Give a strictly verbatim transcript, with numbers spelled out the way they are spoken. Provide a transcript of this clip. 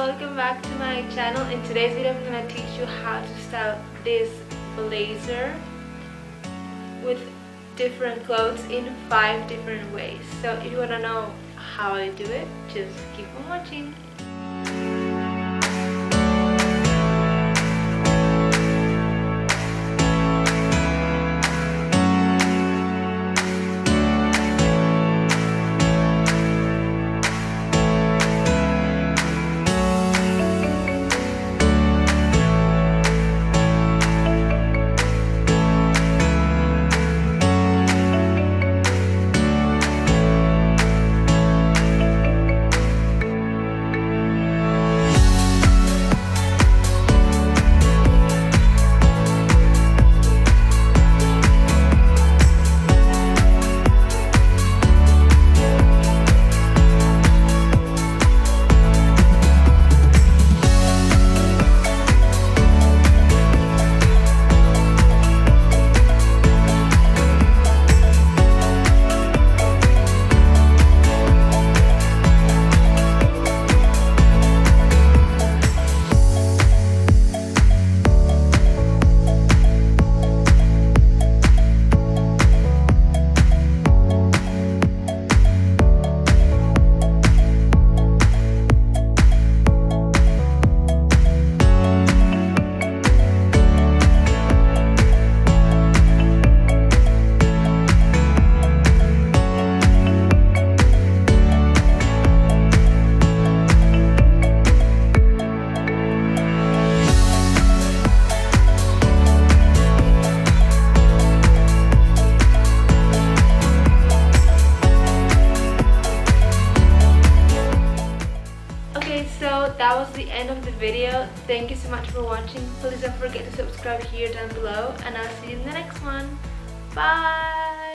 welcome back to my channel. In today's video I'm going to teach you how to style this blazer with different clothes in five different ways. So if you want to know how I do it, just keep on watching. So that was the end of the video. Thank you so much for watching. Please don't forget to subscribe here down below, and I'll see you in the next one. Bye!